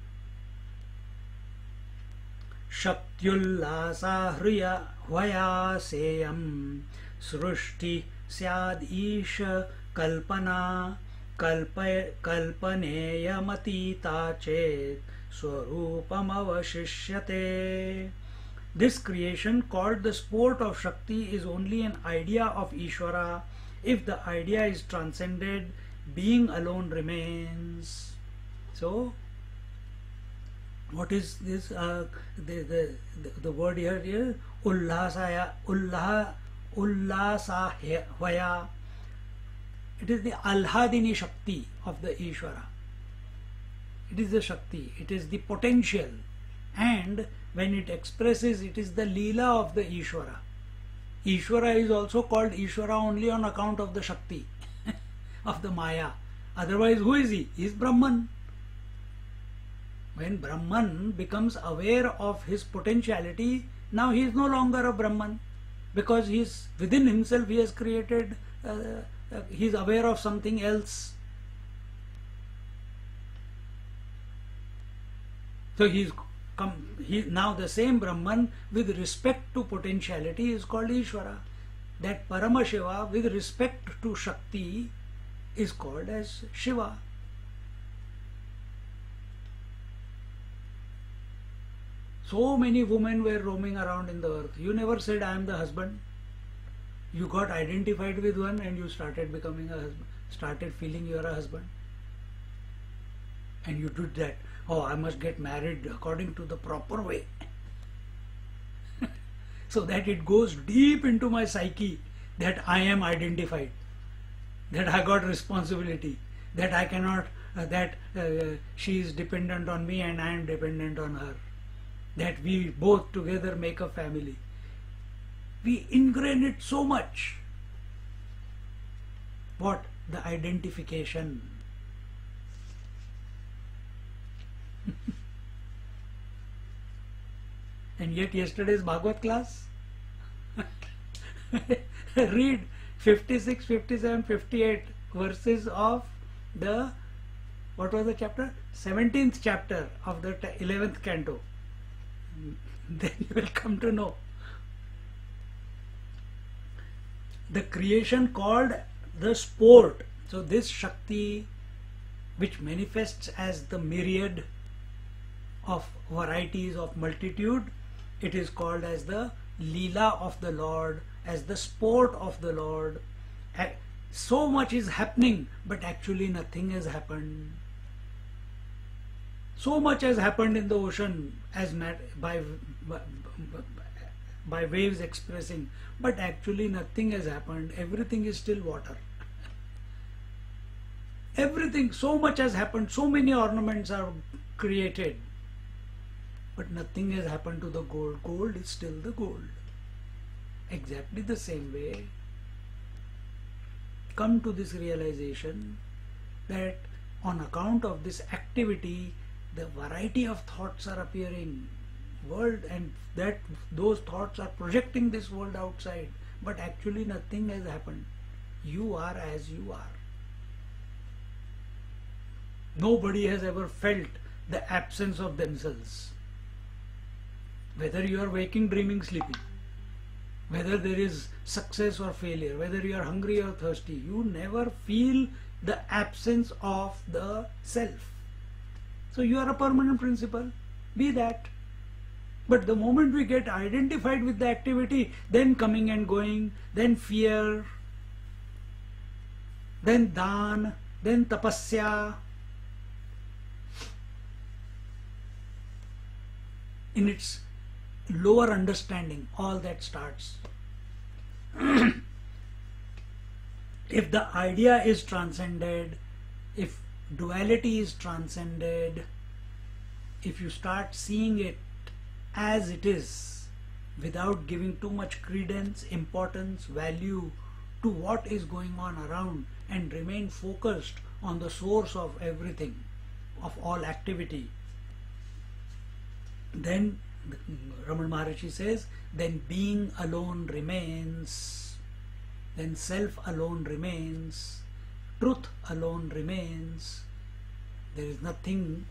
Shaktyullasa hriya hvaya seyam srushti syad isha kalpana kalpaneyamati chet swarupam avashishyate. This creation called the sport of Shakti is only an idea of Ishvara. If the idea is transcended, being alone remains. So what is this? The word here, ullasaya, ullasahvaya. It is the alhadini Shakti of the Ishvara. It is the Shakti, it is the potential, and when it expresses, it is the Leela of the Ishvara. Ishvara is also called Ishvara only on account of the Shakti, of the Maya. Otherwise, who is he? He is Brahman. When Brahman becomes aware of his potentiality, now he is no longer a Brahman, because he is within himself, he has created, he is aware of something else. So now the same Brahman with respect to potentiality is called Ishvara. That Paramashiva with respect to Shakti is called as Shiva. So many women were roaming around in the earth. You never said, I am the husband. You got identified with one and you started becoming a husband, started feeling you are a husband. And you did that. Oh, I must get married according to the proper way. So that it goes deep into my psyche that I am identified, that I got responsibility, that I cannot, she is dependent on me and I am dependent on her, that we both together make a family. We ingrain it so much. What? The identification. And yet yesterday's Bhagavad class, read 56, 57, 58 verses of the, what was the chapter? 17th chapter of the 11th canto. Then you will come to know. The creation called the sport. So this Shakti, which manifests as the myriad of varieties of multitude, it is called as the Leela of the Lord, as the sport of the Lord. So much is happening, but actually nothing has happened. So much has happened in the ocean as by waves expressing, but actually nothing has happened. Everything is still water. Everything, so much has happened, so many ornaments are created, but nothing has happened to the gold. Gold is still the gold. Exactly the same way, come to this realization that on account of this activity, the variety of thoughts are appearing world, and that those thoughts are projecting this world outside, but actually nothing has happened. You are as you are. Nobody has ever felt the absence of themselves. Whether you are waking, dreaming, sleeping, whether there is success or failure, whether you are hungry or thirsty, you never feel the absence of the self. So you are a permanent principle, be that. But the moment we get identified with the activity, then coming and going, then fear, then dhan, then tapasya, in its lower understanding, all that starts. If the idea is transcended, if duality is transcended, if you start seeing it as it is, without giving too much credence, importance, value to what is going on around, and remain focused on the source of everything, of all activity, then Ramana Maharshi says, then being alone remains, then self alone remains, truth alone remains. There is nothing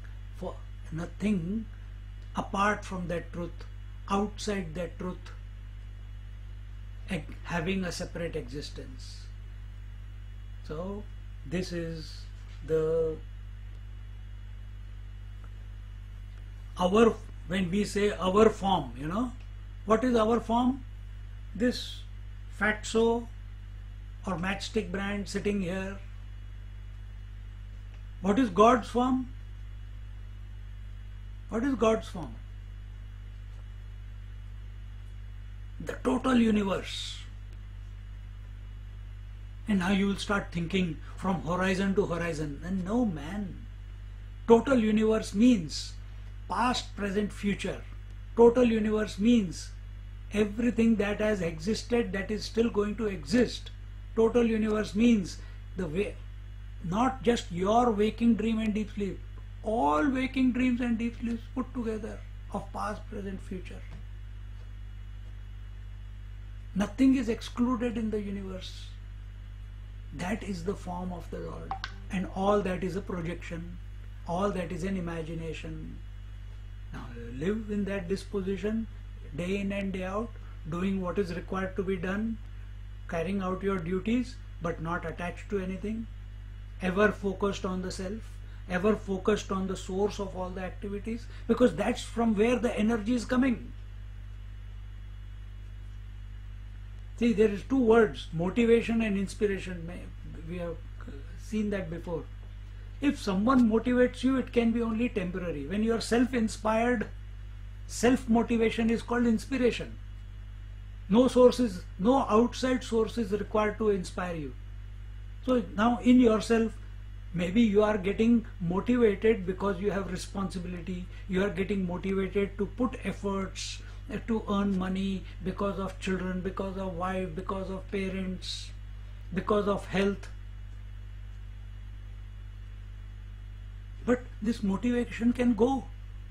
apart from that truth, outside that truth, having a separate existence. So this is when we say our form, what is our form? This Fatso or Matchstick brand sitting here. What is God's form? What is God's form? The total universe. And now you will start thinking from horizon to horizon. And no, man. Total universe means past, present, future. Total universe means everything that has existed, that is still going to exist. Total universe means the way, not just your waking dream and deep sleep, all waking dreams and deep sleeps put together of past, present, future. Nothing is excluded in the universe. That is the form of the Lord. And all that is a projection. All that is an imagination. Now live in that disposition, day in and day out, doing what is required to be done, carrying out your duties, but not attached to anything, ever focused on the self, ever focused on the source of all the activities, because that's from where the energy is coming. See, there is two words, motivation and inspiration. We have seen that before. If someone motivates you, it can be only temporary. When you are self-inspired, self-motivation is called inspiration. No sources, no outside source is required to inspire you. So now in yourself, maybe you are getting motivated because you have responsibility. You are getting motivated to put efforts, to earn money because of children, because of wife, because of parents, because of health. But this motivation can go.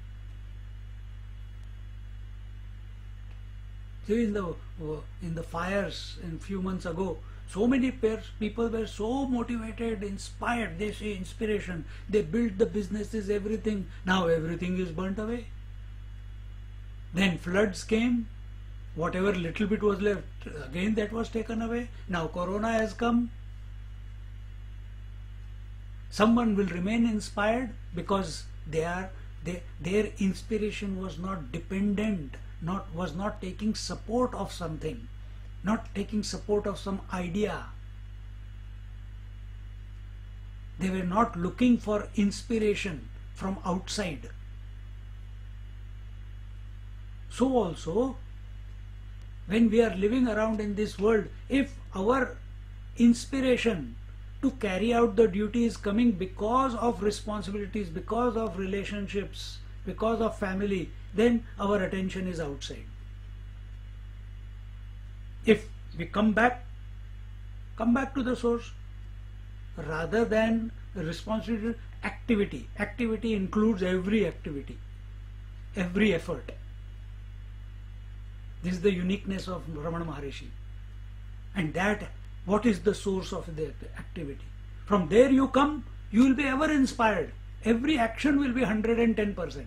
See, in the fires a few months ago, so many people were so motivated, inspired. They say inspiration. They built the businesses, everything. Now everything is burnt away. Then floods came, whatever little bit was left, again that was taken away. Now Corona has come. Someone will remain inspired because their inspiration was not dependent, was not taking support of something, not taking support of some idea. They were not looking for inspiration from outside. So also, when we are living around in this world, if our inspiration to carry out the duty is coming because of responsibilities, because of relationships, because of family, then our attention is outside. If we come back to the source, rather than responsibility, activity. Activity includes every activity, every effort. This is the uniqueness of Ramana Maharishi. And that, what is the source of the activity? From there you come, you will be ever inspired. Every action will be 110%.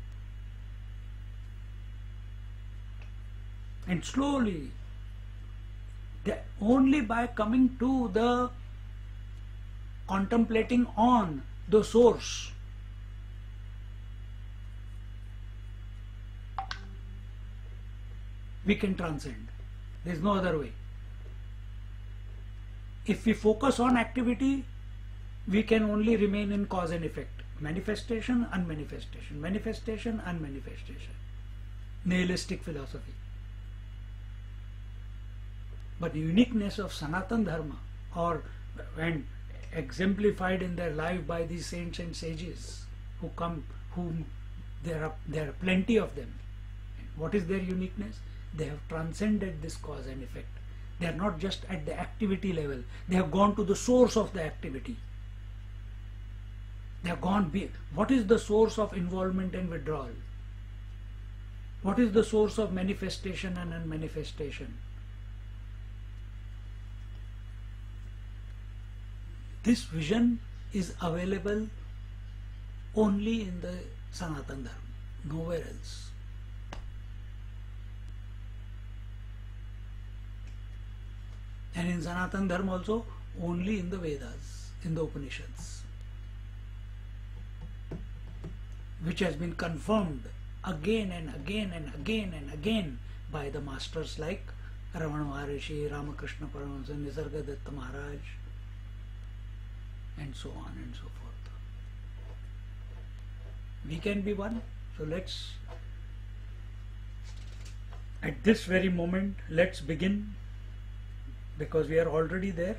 And slowly, only by coming to the contemplating on the source, we can transcend. There is no other way. If we focus on activity, we can only remain in cause and effect. Manifestation, unmanifestation, manifestation, unmanifestation. Nihilistic philosophy. But the uniqueness of Sanatan Dharma, and exemplified in their life by these saints and sages whom there are plenty of them. What is their uniqueness? They have transcended this cause and effect. They are not just at the activity level. They have gone to the source of the activity. They have gone beyond. What is the source of involvement and withdrawal? What is the source of manifestation and unmanifestation? This vision is available only in the Sanatan Dharma, nowhere else. And in Sanatan Dharma also, only in the Vedas, in the Upanishads, which has been confirmed again and again and again and again by the masters like Ramana Maharishi, Ramakrishna Paramahansa, Nisargadatta Maharaj, and so on and so forth. We can be one. So at this very moment, let's begin, because we are already there.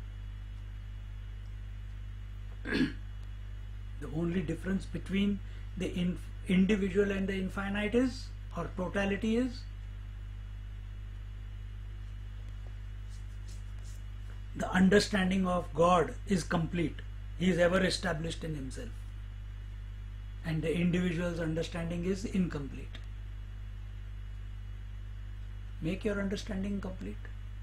The only difference between the individual and the infinite is, or totality is, the understanding of God is complete. He is ever established in himself. And the individual's understanding is incomplete. Make your understanding complete.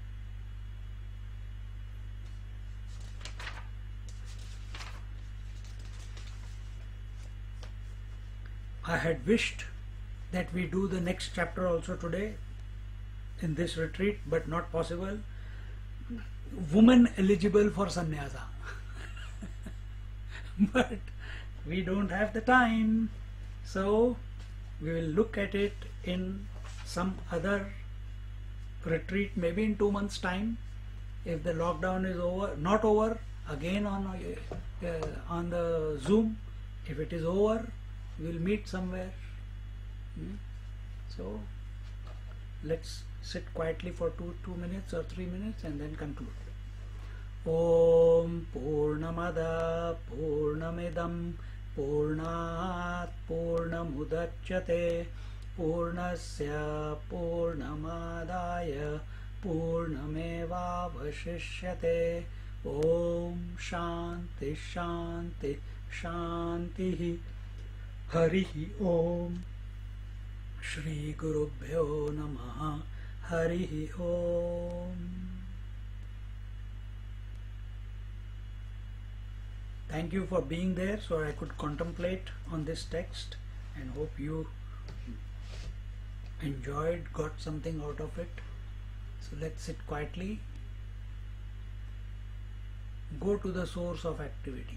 I had wished that we do the next chapter also today in this retreat, but not possible. Woman eligible for sannyasa. But we don't have the time, so we will look at it in some other retreat, maybe in 2 months' time, if the lockdown is over, not over, again on the Zoom. If it is over, we will meet somewhere. So let's sit quietly for 2 minutes or 3 minutes and then conclude. Om Purnamada Purnamidam Purnat Purnamudachyate Purnasya Purnamadaya Purnamevavashishyate. Om Shanti Shanti Shanti. Harihi Om. Shri Gurubhyo Namaha. Harihi Om. Thank you for being there so I could contemplate on this text, and hope you enjoyed, got something out of it. So let's sit quietly. Go to the source of activity.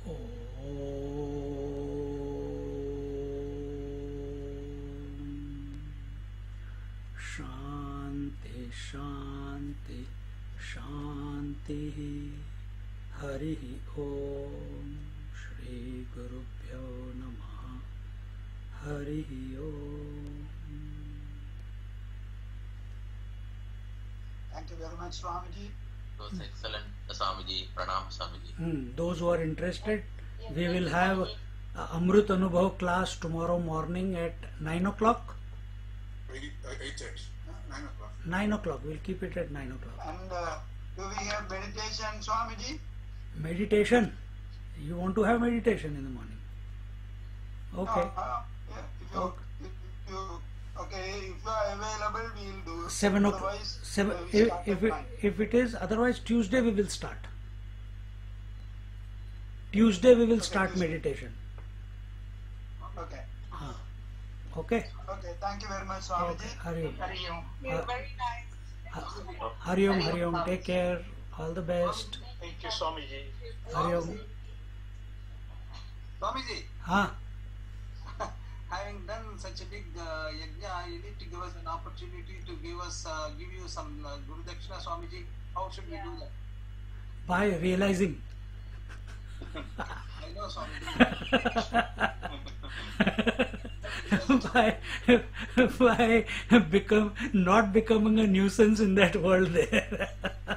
शांति शांति शांति हरि ओम श्री गुरुभ्यो नमः हरि ओम
Thank you very much, Swamiji.
It was excellent, Swamiji. Pranam, Swamiji.
Those who are interested, we will have Amrit Anubhav class tomorrow morning at 9 o'clock.
8:30. 9 o'clock.
9 o'clock. We'll keep it at 9 o'clock.
And do we have meditation, Swamiji?
Meditation. You want to have meditation in the morning? Okay.
Yeah, if you okay, if you are available, we'll do.
7 o'clock.
Otherwise,
7.
we start at 9.
If it is, otherwise Tuesday we will start. Tuesday we will start
Tuesday.
meditation.
Okay.
Okay.
Okay. Thank you very much, Swamiji.
Hari Om.
Hari Om.
Very nice.
Hari Om. Hari Om. Take care. All the best.
Thank you, Swamiji.
Hari Om.
Swamiji,
हाँ.
having done such a big yajna, you need to give us an opportunity to give you some Guru Dakshina, Swamiji. How should we do that?
By realizing.
I know, Swamiji.
by not becoming a nuisance in that world there.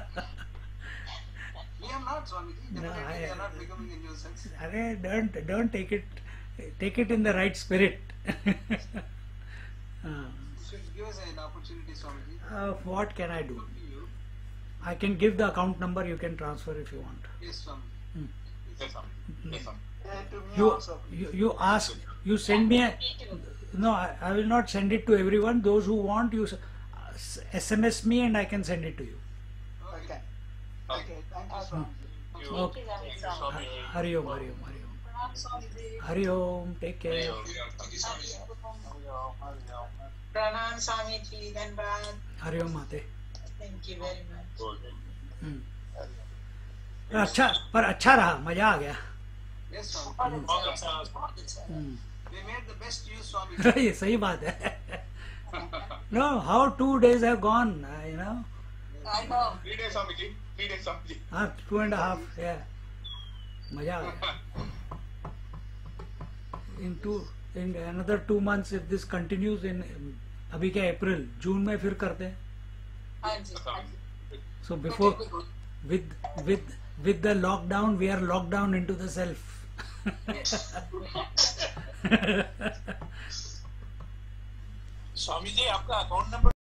We are not, Swamiji. Definitely, we are not becoming a nuisance.
Don't take it in the right spirit.
Should give us an opportunity, Swamiji.
What can I do?
To you.
I can give the account number. You can transfer if you want.
Yes, Swamiji.
Yes, Swamiji. Yes, Swamiji.
Yeah, to me
You
also.
you ask. You send me a. No, I will not send it to everyone. Those who want, you SMS me and I can send it to you.
Okay. Okay. Thank you, Swamiji.
Okay. Hari Om. Hari Om. Hari Om. Hari Om. Take care.
Pranam Swamiji, Dhanbad.
Hari Om Mate.
Thank you very much.
पर अच्छा रहा, मजा आ गया.
Yes, Swamiji. We made the best use, Swamiji.
ये सही बात है. No, how 2 days have gone, you know.
I know.
3 days, Swamiji. 3 days, Swamiji.
2.5, yeah. मजा आ गया. In another 2 months, if this continues in अभी क्या अप्रैल, जून में फिर करते हैं.
हाँ जी.
So before with the lockdown, we are locked down into the self.
Swami ji आपका अकाउंट नंबर